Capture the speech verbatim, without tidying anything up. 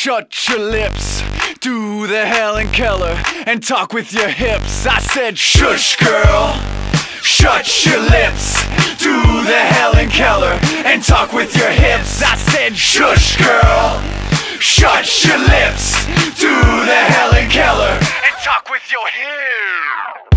shut your lips, do the Helen Keller, and talk with your hips. I said shush girl, shut your lips, do the Helen Keller, and talk with your hips. I said shush girl, shut your lips, do the Helen Keller, and talk with your hips.